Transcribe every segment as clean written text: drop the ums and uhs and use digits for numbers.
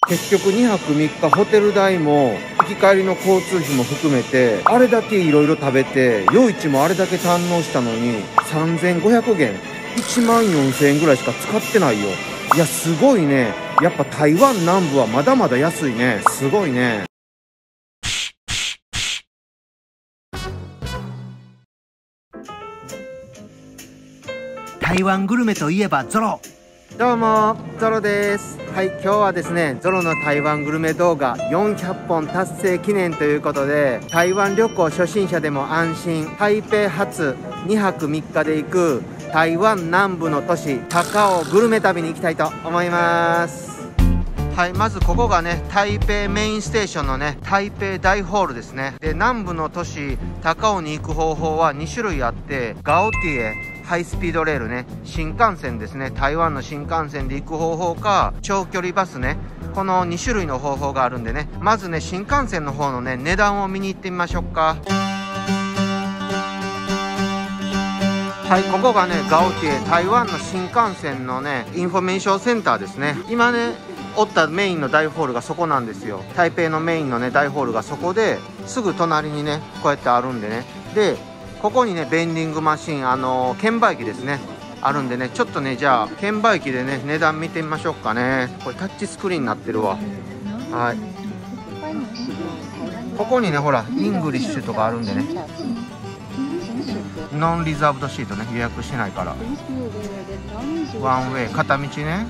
結局2泊3日ホテル代も行き帰りの交通費も含めて、あれだけいろいろ食べて夜市もあれだけ堪能したのに3500元、1万4000円ぐらいしか使ってないよ。いやすごいね。やっぱ台湾南部はまだまだ安いね。すごいね。 台湾グルメといえばゾロ。 どうもゾロです。はい、今日はですねゾロの台湾グルメ動画400本達成記念ということで、台湾旅行初心者でも安心、台北発2泊3日で行く台湾南部の都市高雄グルメ旅に行きたいと思います。はい、まずここがね台北メインステーションのね台北大ホールですね。で南部の都市高雄に行く方法は2種類あって、ガオティエハイスピードレールね、新幹線ですね、台湾の新幹線で行く方法か長距離バスね、この2種類の方法があるんでね、まずね新幹線の方のね値段を見に行ってみましょうか。はい、ここがねガオティエ台湾の新幹線のねインフォメーションセンターですね。今ねおったメインの大ホールがそこなんですよ。台北のメインのね大ホールがそこで、すぐ隣にねこうやってあるんでね、でここにねベンディングマシン、券売機ですねあるんでね、ちょっとねじゃあ券売機でね値段見てみましょうかね。これタッチスクリーンになってるわ。はい、ここにねほらイングリッシュとかあるんでね、ノンリザーブドシートね、予約しないから。ワンウェイ片道ね。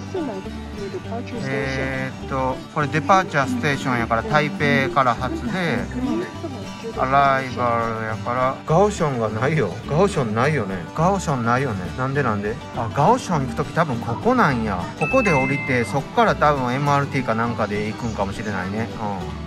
これデパーチャーステーションやから台北から発で、アライバルやからガオションがないよ。ガオションないよね。ガオションないよね。なんであ、ガオション行く時多分ここなんや。ここで降りてそっから多分 MRT かなんかで行くんかもしれないね。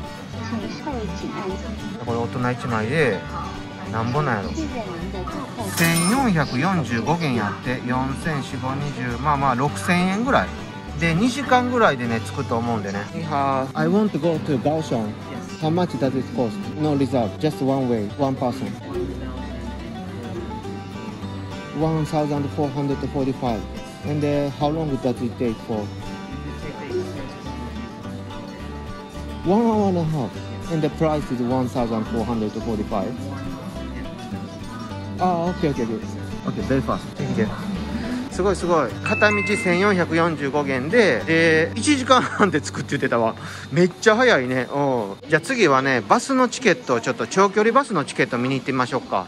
これ大人1枚でなんぼなんやろ、1445元やって、4420、まあ6000円ぐらいで2時間ぐらいでね着くと思うんでね。I want to go to Kaohsiung. How much does it cost? No reserve, just one way, one person. 1445. And how long does it take for? 1 hour and a half. And the price is 1445. Okay, very fast. Thank you. すごいすごい。片道1445元で1時間半で着くって言ってたわ。めっちゃ早いね。じゃあ次はねバスのチケット、ちょっと長距離バスのチケット見に行ってみましょうか。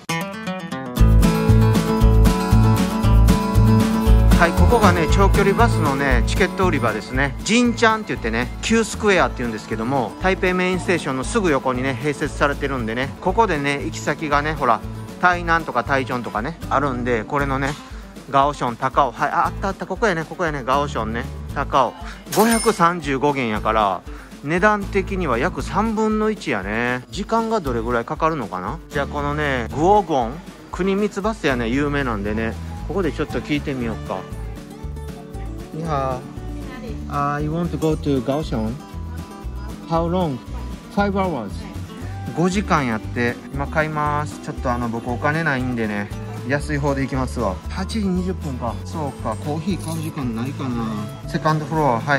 はい、ここがね長距離バスのねチケット売り場ですね。ジンチャンって言ってね Q スクエアって言うんですけども、台北メインステーションのすぐ横にね併設されてるんでね、ここでね行き先がねほら台南とか台中とかねあるんで、これのねガオション高尾、はい、あった、ここやねガオションね高尾535元やから、値段的には約3分の1やね。時間がどれぐらいかかるのかな。じゃあこのねグオゴン国光バスやね有名なんでね、ここでちょっと聞いてみようか。いや、I want to go to Kaohsiung. How long? 5 hours. 5時間やって、今買います。ちょっと僕お金ないんでね安い方で行きますわ。8時20分か。そうか、コーヒー買う時間ないかな。セカンドフロア、はい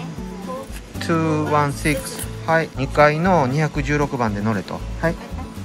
、216、はい、2階の216番で乗れと。はい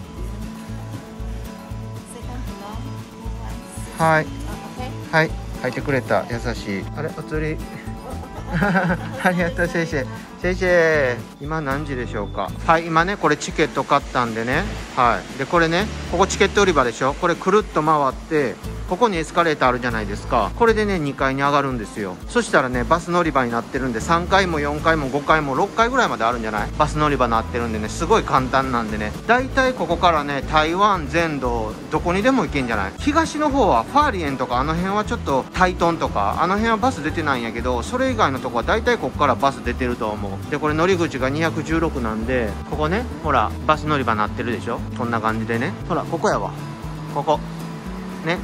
はいはい、書いてくれた。優しい。あれお釣りありがとう、シェイシェイシェイシェイ。今何時でしょうか。はい、今ねこれチケット買ったんでね、はい、でこれねここチケット売り場でしょ。これくるっと回ってここにエスカレーターあるじゃないですか。これでね2階に上がるんですよ。そしたらねバス乗り場になってるんで、3階も4階も5階も6階ぐらいまであるんじゃない。バス乗り場になってるんでね、すごい簡単なんでね、だいたいここからね台湾全土どこにでも行けんじゃない。東の方はファーリエンとかあの辺はちょっと台東とかあの辺はバス出てないんやけど、それ以外のとこはだいたいここからバス出てると思う。でこれ乗り口が216なんで、ここねほらバス乗り場になってるでしょ。こんな感じでね、ほらここやわ、ここね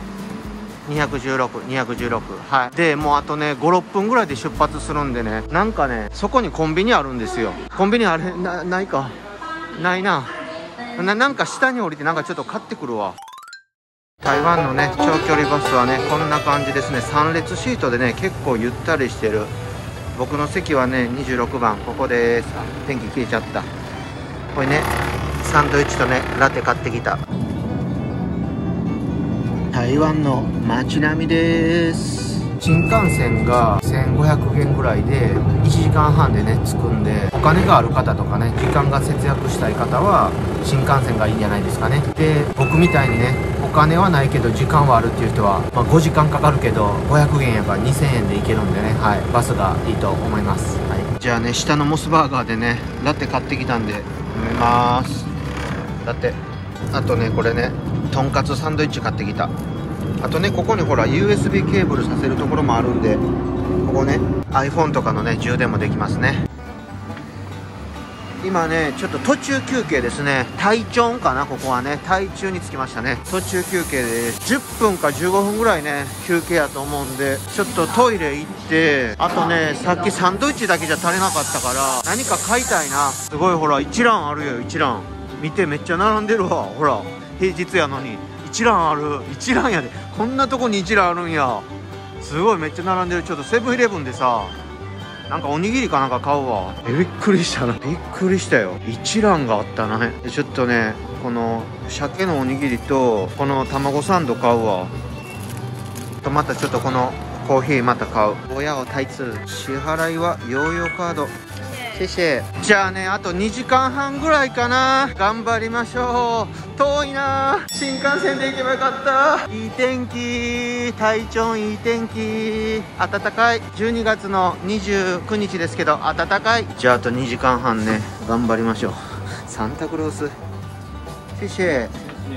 216、はい。でもうあとね5、6分ぐらいで出発するんでね、なんかねそこにコンビニあるんですよ。コンビニあれないか、ないな。なんか下に降りてなんかちょっと買ってくるわ。台湾のね長距離バスはねこんな感じですね。3列シートでね結構ゆったりしてる。 僕の席はね26番ここです。あ、天気消えちゃった。これねサンドイッチとねラテ買ってきた。台湾の街並みです。新幹線が1500円ぐらいで1時間半でね着くんで、お金がある方とかね時間が節約したい方は新幹線がいいんじゃないですかね。で僕みたいにねお金はないけど時間はあるっていう人は、5時間かかるけど500円やっぱ2000円で行けるんでね、はい、バスがいいと思います。はい、じゃあね下のモスバーガーでねラテ買ってきたんで飲みます。ラテ、あとねこれねとんかつサンドイッチ買ってきた。あとねここにほら USB ケーブルさせるところもあるんで、ここね iPhone とかのね充電もできますね。今ねちょっと途中休憩ですね。台中かな、ここはね台中に着きましたね。途中休憩で10分か15分ぐらいね休憩やと思うんで、ちょっとトイレ行って、あとねさっきサンドイッチだけじゃ足りなかったから何か買いたいな。すごいほら一蘭あるよ。一蘭見て、めっちゃ並んでるわ。ほら平日やのに一蘭ある。一蘭やで、こんなとこに一蘭あるんや。すごいめっちゃ並んでる。ちょっとセブンイレブンでさなんかおにぎりかなんか買うわ。びっくりしたな。びっくりしたよ。一蘭があったな。ちょっとねこの鮭のおにぎりとこの卵サンド買うわ。とまたちょっとこのコーヒーまた買う。親を対通。支払いはヨーヨーカード。シェシェ。じゃあねあと2時間半ぐらいかな。頑張りましょう。遠いな。新幹線で行けばよかった。いい天気。台中いい天気。暖かい。12月の29日ですけど暖かい。じゃああと2時間半ね頑張りましょう。サンタクロース。シェシェ。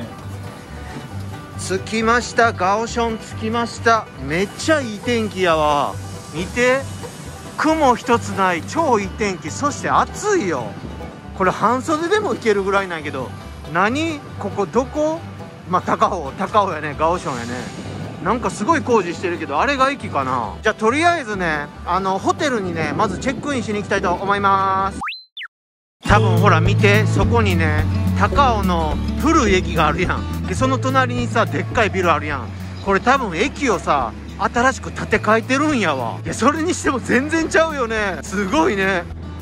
着きました。ガオション着きました。めっちゃいい天気やわ。見て、雲一つない超いい天気。そして暑いよ。これ半袖でもいけるぐらいなんやけど、何ここどこ？高尾やね。ガオションやね。なんかすごい工事してるけど、あれが駅かな。じゃあとりあえずねホテルにねまずチェックインしに行きたいと思います。多分ほら見て、そこにね高尾の古い駅があるやん。でその隣にさでっかいビルあるやん。これ多分駅をさ新しく建て替えてるんやわ。いやそれにしても全然ちゃうよね。すごいね。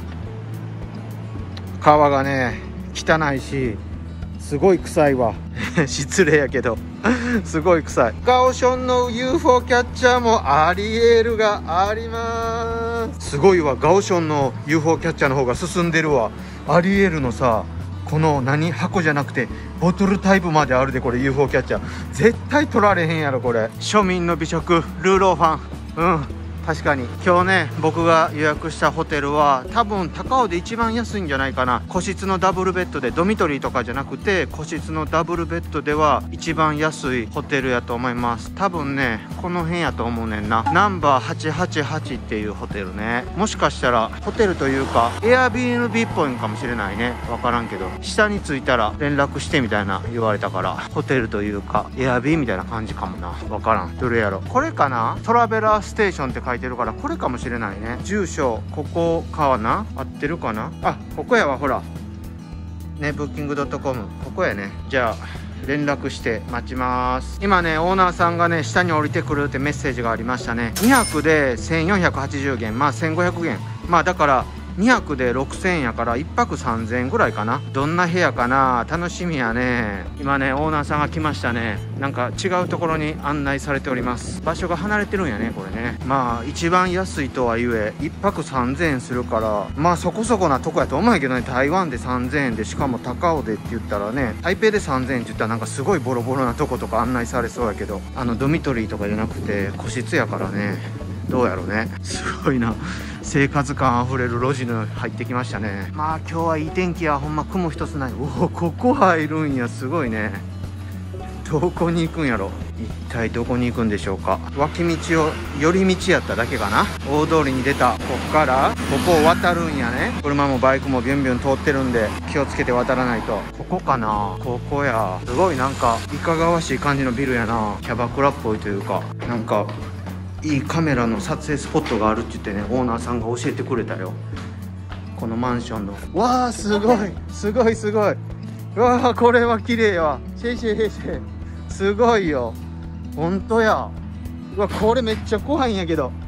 川がね汚いしすごい臭いわ失礼やけどすごい臭い。ガオションの UFO キャッチャーもアリエールがあります。すごいわ。ガオションの UFO キャッチャーの方が進んでるわ。アリエールのさこの箱じゃなくてボトルタイプまであるで。これ UFO キャッチャー絶対取られへんやろこれ。庶民の美食ルーローファン。確かに今日ね僕が予約したホテルは多分高尾で一番安いんじゃないかな。個室のダブルベッドで、ドミトリーとかじゃなくて個室のダブルベッドでは一番安いホテルやと思います。多分ねこの辺やと思うねんな。ナンバー888っていうホテルね。もしかしたらホテルというかエアビーBっぽいんかもしれないね。分からんけど下に着いたら連絡してみたいな言われたから、ホテルというかエアビーみたいな感じかもな。分からん。どれやろ。これかな。トラベラーステーションって書いてるからこれかもしれないね。住所ここかな。合ってるかな。あ、ここやわ。ほらね、ブッキング .com ここやね。じゃあ連絡して待ちます。今ねオーナーさんがね下に降りてくるってメッセージがありましたね。2泊で1480元、1500元、だから2泊で6000円やから1泊3000円ぐらいかな。どんな部屋かな、楽しみやね。今ねオーナーさんが来ましたね。なんか違うところに案内されております。場所が離れてるんやねこれね。一番安いとはいえ1泊3000円するからそこそこなとこやと思うんやけどね。台湾で3000円でしかも高尾でって言ったらね、台北で3000円って言ったらなんかすごいボロボロなとことか案内されそうやけど、ドミトリーとかじゃなくて個室やからね。どうやろうね。すごいな。生活感あふれる路地に入ってきましたね。今日はいい天気や。ほんま雲一つない。おお、ここ入るんや。すごいね。どこに行くんやろ。一体どこに行くんでしょうか。脇道を寄り道やっただけかな。大通りに出た。こっからここを渡るんやね。車もバイクもビュンビュン通ってるんで気をつけて渡らないと。ここかな。ここや。すごいなんかいかがわしい感じのビルやな。キャバクラっぽいというか、なんかいいカメラの撮影スポットがあるって言ってね、オーナーさんが教えてくれたよ。このマンションの。わあ、すごいすごいすごい。うわあ、これは綺麗や。シェイシェイシェイシェイ。すごいよ。ほんとや。うわ、これめっちゃ怖いんやけど。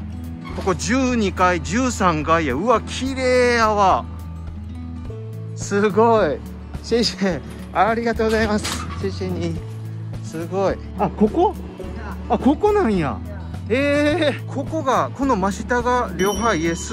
ここ12階13階や。うわ綺麗やわ。すごい。シェイシェイありがとうございます。シェイシェイにすごい。あ、ここなんや。ここがこの真下が両ハイエス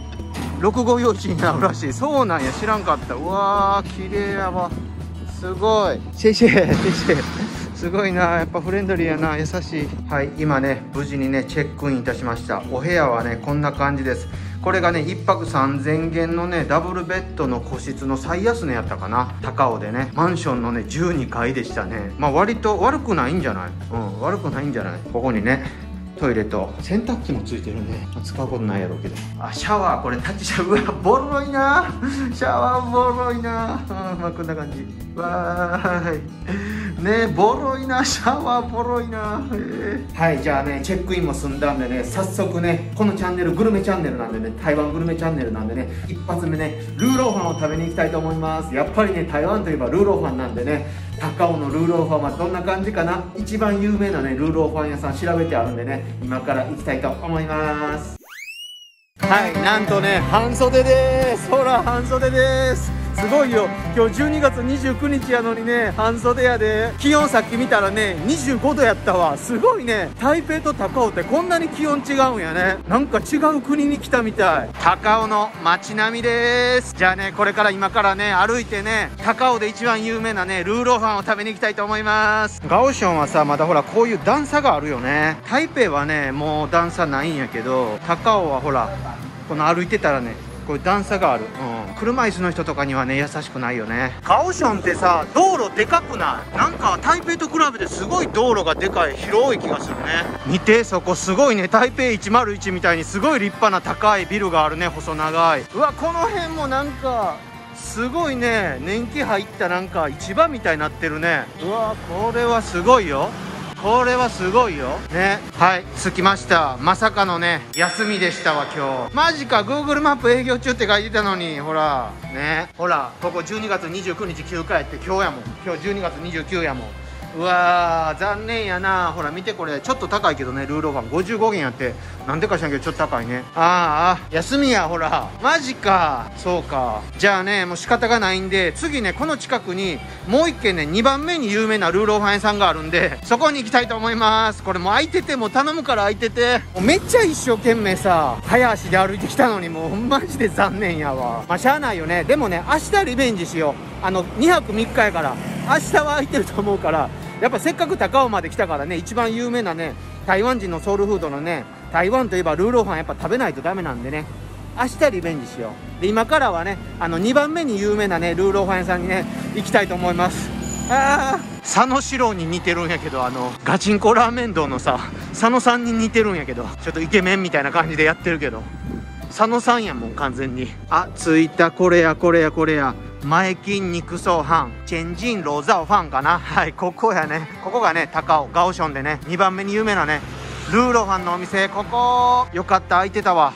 6号用地になるらしい。そうなんや、知らんかった。うわー綺麗やわ。すごい。シェイシェイすごいな、やっぱフレンドリーやな、優しい。はい、今ね無事にねチェックインいたしました。お部屋はねこんな感じです。これがね1泊3000元のねダブルベッドの個室の最安値やったかな、高尾でね。マンションのね12階でしたね。まあ割と悪くないんじゃない？悪くないんじゃない？ここにねトイレと洗濯機もついてるね。使うことないやろうけど。あ、シャワー、これタッチシャワー。うわボロいな、シャワーボロいな。まあこんな感じ。わーいね、ボロいな、シャワーボロいな。はい、じゃあねチェックインも済んだんでね、早速ねこのチャンネルグルメチャンネルなんでね、台湾グルメチャンネルなんでね、一発目ねルーローファンを食べに行きたいと思います。やっぱりね台湾といえばルーローファンなんでね、高尾のルーローファンはどんな感じかな。一番有名なねルーローファン屋さん調べてあるんでね、今から行きたいと思います。はい、なんとね半袖です。ほら半袖です。すごいよ。今日12月29日やのにね半袖やで。気温さっき見たらね25度やったわ。すごいね。台北と高尾ってこんなに気温違うんやね。なんか違う国に来たみたい。高尾の街並みです。じゃあねこれから今からね歩いてね高尾で一番有名なねルーローファンを食べに行きたいと思います。ガオションはさまだほらこういう段差があるよね。台北はねもう段差ないんやけど、高尾はほらこの歩いてたらねこういう段差がある。車椅子の人とかにはね優しくないよね。カオションってさ道路でかくない？なんか台北と比べてすごい道路がでかい、広い気がするね。見てそこすごいね、台北101みたいにすごい立派な高いビルがあるね、細長い。うわこの辺もなんかすごいね、年季入ったなんか市場みたいになってるね。うわこれはすごいよ。これはすごいよね。はい着きました。まさかのね休みでしたわ今日。マジか Google マップ営業中って書いてたのに。ほらね、ほらここ12月29日休暇やって。今日やもん。今日12月29やもん。うわー残念やな。ほら見てこれちょっと高いけどね、ルーローファン55元やって。なんでか知らんけどちょっと高いね。ああ休みや。ほらマジか。そうか、じゃあねもう仕方がないんで、次ねこの近くにもう一軒ね2番目に有名なルーローファン屋さんがあるんで、そこに行きたいと思います。これもう空いてて、もう頼むから空いてて。もうめっちゃ一生懸命さ早足で歩いてきたのに、もうマジで残念やわ。まあしゃあないよね。でもね明日リベンジしよう。2泊3日やから明日は空いてると思うから、やっぱせっかく高尾まで来たからね、一番有名なね台湾人のソウルフードのね、台湾といえばルーローファンやっぱ食べないとダメなんでね、明日リベンジしよう。で今からはね2番目に有名なねルーローファン屋さんにね行きたいと思います。佐野史郎に似てるんやけど、ガチンコラーメン堂のさ佐野さんに似てるんやけど、ちょっとイケメンみたいな感じでやってるけど佐野さんやもん完全に。あ着いた。これやこれやこれや、前金肉ソーハンチェンジンローザオファンかな。はいここやね。ここがね高尾ガオションでね2番目に有名なねルーローファンのお店。ここよかった、空いてたわ。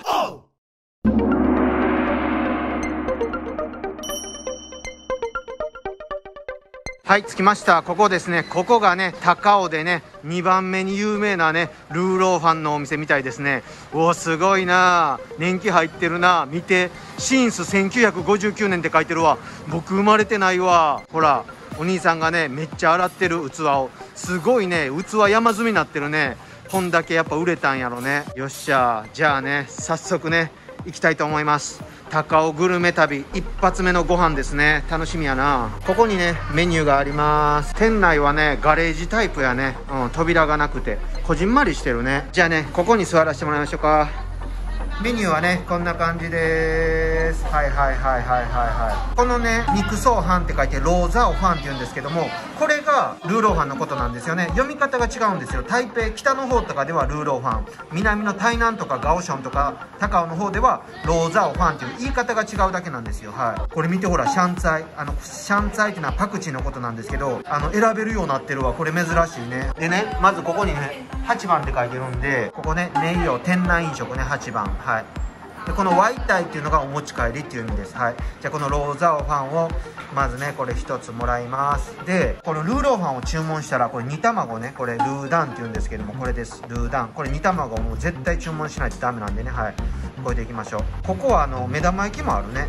はい着きました。ここですね。ここがね高尾でね2番目に有名なねルーローファンのお店みたいですね。おーすごいな、年季入ってるな。見てシンス1959年って書いてるわ。僕生まれてないわ。ほらお兄さんがねめっちゃ洗ってる器を。すごいね器山積みになってるね。こんだけやっぱ売れたんやろね。よっしゃ、じゃあね早速ね行きたいと思います。高尾グルメ旅一発目のご飯ですね。楽しみやな。ここにねメニューがあります。店内はねガレージタイプやね。扉がなくてこじんまりしてるね。じゃあねここに座らせてもらいましょうか。メニューはねこんな感じです。はいはいはいはいはいはい。このね肉ソーハンって書いてローザオファンって言うんですけども、これがルーローファンのことなんですよね。読み方が違うんですよ。台北北の方とかではルーローファン、南の台南とかガオションとか高尾の方ではローザオファンっていう言い方が違うだけなんですよ。はい、これ見てほらシャンツァイ。シャンツァイっていうのはパクチーのことなんですけど、選べるようになってるわ。これ珍しいね。でねまずここにね8番って書いてるんで、ここね名誉店内飲食ね8番。はいでこのワイタイっていうのがお持ち帰りっていう意味です。はい、じゃあこのローザオファンをまずねこれ1つもらいます。でこのルーローファンを注文したらこれ煮卵ね、これルーダンっていうんですけども、これです。ルーダン、これ煮卵をもう絶対注文しないとダメなんでね。はい、これでいきましょう。ここは目玉焼きもあるね。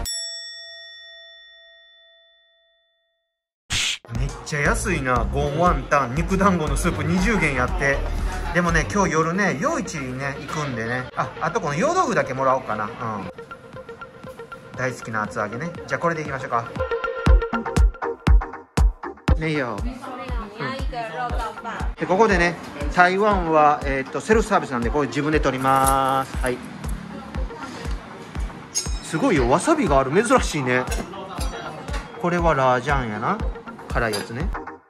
めっちゃ安いな。ゴンワンタン肉団子のスープ20元やって。でもね今日夜ね夜市にね行くんでね、あとこの湯豆腐だけもらおうかな。大好きな厚揚げね。じゃあこれでいきましょうか。ねえよ、でここでね台湾は、セルフサービスなんでこれ自分で取ります。はい、すごいよ、わさびがある、珍しいね。これはラージャンやな、辛いやつね。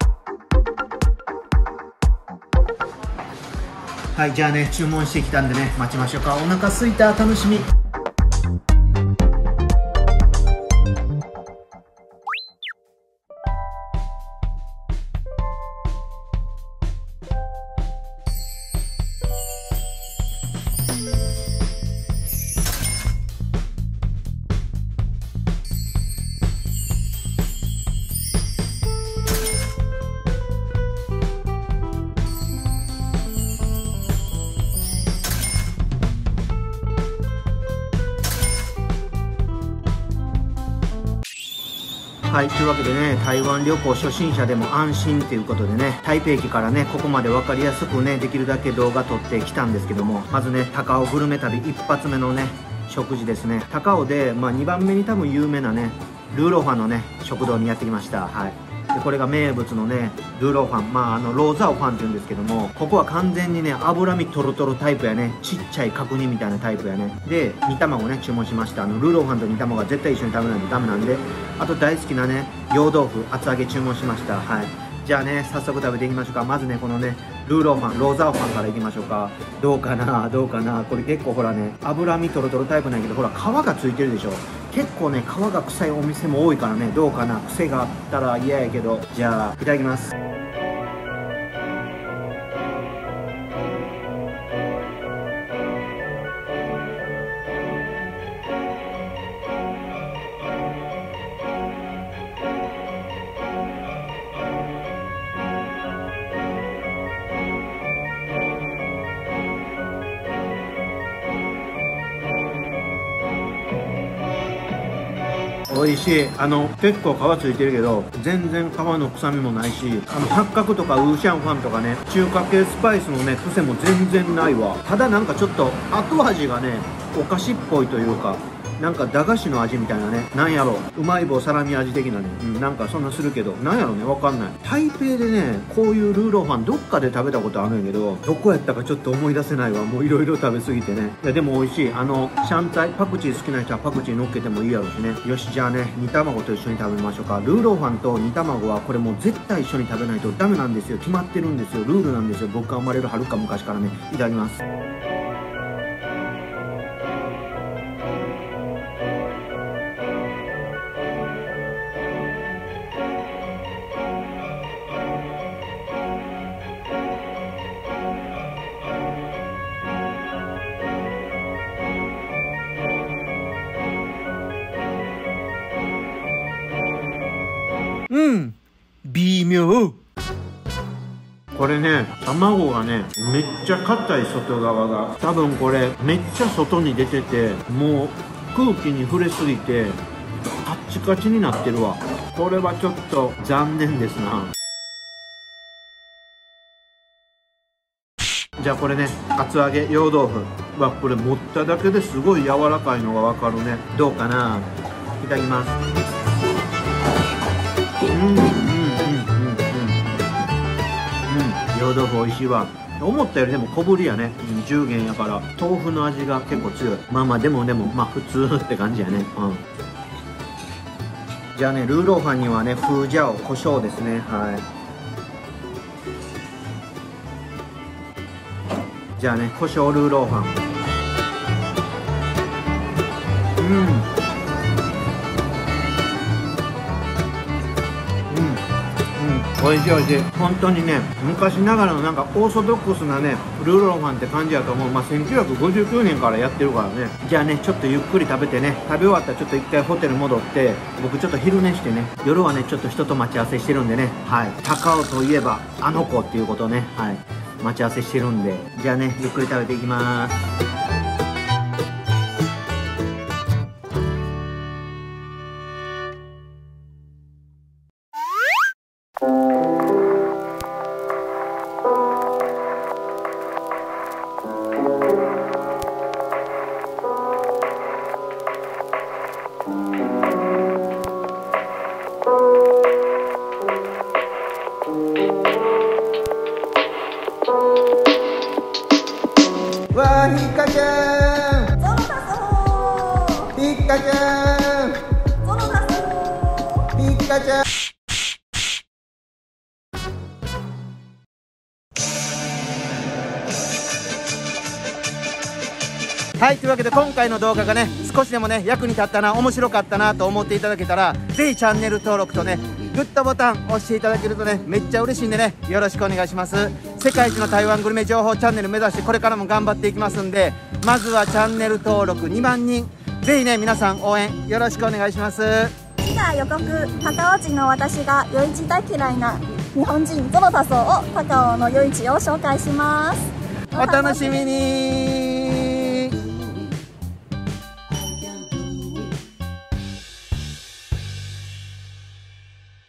はい、じゃあね注文してきたんでね待ちましょうか。お腹すいた、楽しみ。はい、というわけでね台湾旅行初心者でも安心ということでね、台北駅からねここまで分かりやすくねできるだけ動画撮ってきたんですけども、まずね高尾グルメ旅一発目のね食事ですね。高尾で、2番目に多分有名なねルーローファンのね食堂にやってきました。はい、でこれが名物のねルーローファン、ローザオファンっていうんですけども、ここは完全にね脂身トロトロタイプやね、ちっちゃい角煮みたいなタイプやね。で煮卵ね注文しました。ルーローファンと煮卵が絶対一緒に食べないとダメなんで、あと大好きなね洋豆腐厚揚げ注文しました。はい、じゃあね早速食べていきましょうか。まずねこのねルーローファン、ローザオファンからいきましょうか。どうかなどうかな。これ結構ほらね脂身トロトロタイプなんやけど、ほら皮がついてるでしょ。結構ね皮が臭いお店も多いからね、どうかな、癖があったら嫌やけど。じゃあいただきます。美味しい。結構皮ついてるけど全然皮の臭みもないし、八角とかウーシャンファンとかね中華系スパイスのね癖も全然ないわ。ただなんかちょっと後味がねお菓子っぽいというか、なんか駄菓子の味みたいなね、なんやろうまい棒サラミ味的なね、なんかそんなするけど、なんやろね、わかんない。台北でねこういうルーローファンどっかで食べたことあるんやけど、どこやったかちょっと思い出せないわ。もういろいろ食べ過ぎてね。いやでも美味しい。シャンツァイパクチー好きな人はパクチー乗っけてもいいやろしね。よし、じゃあね煮卵と一緒に食べましょうか。ルーローファンと煮卵はこれもう絶対一緒に食べないとダメなんですよ。決まってるんですよ、ルールなんですよ。僕が生まれるはるか昔からね。いただきます。微妙。これね卵がねめっちゃ硬い、外側が。多分これめっちゃ外に出てて、もう空気に触れすぎてカッチカチになってるわ。これはちょっと残念ですな。じゃあこれね厚揚げ洋豆腐はこれ持っただけですごい柔らかいのがわかるね。どうかな。いただきます。洋豆腐美味しいわ。思ったよりでも小ぶりやね。10元やから豆腐の味が結構強い。でも普通って感じやね。じゃあねルーローファンにはねフージャオ胡椒ですね。はい、じゃあね胡椒ルーローファン。 美味しい美味しい。本当にね、昔ながらのなんかオーソドックスなねルーローファンって感じやと思う。まあ1959年からやってるからね。じゃあね、ちょっとゆっくり食べてね、食べ終わったらちょっと一回ホテル戻って、僕ちょっと昼寝してね、夜はねちょっと人と待ち合わせしてるんでね、はい、高尾といえばあの子っていうことをね、はい、待ち合わせしてるんで、じゃあねゆっくり食べていきます。わー、ひっかちゃん、 ゾロだぞひっかちゃん、 ゾロだぞひっかちゃん。はい、というわけで今回の動画がね少しでもね役に立ったな、面白かったなと思っていただけたら、ぜひチャンネル登録とねグッドボタン押していただけるとねめっちゃ嬉しいんでね、よろしくお願いします。世界一の台湾グルメ情報チャンネル目指してこれからも頑張っていきますんで、まずはチャンネル登録2万人、ぜひね皆さん応援よろしくお願いします。 次回予告、高尾人の私が夜市大嫌いな日本人ゾロだぞを高尾の夜市を紹介します。 お楽しみに。